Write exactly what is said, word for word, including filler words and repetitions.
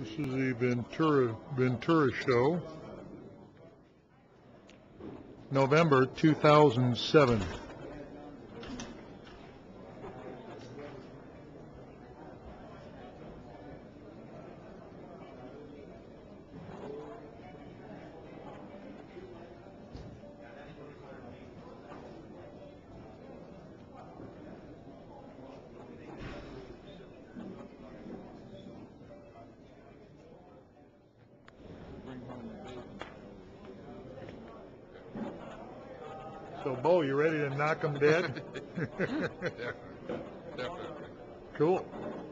This is the Ventura Ventura show, November two thousand seven. So, Bo, you ready to knock them dead? Definitely. Cool.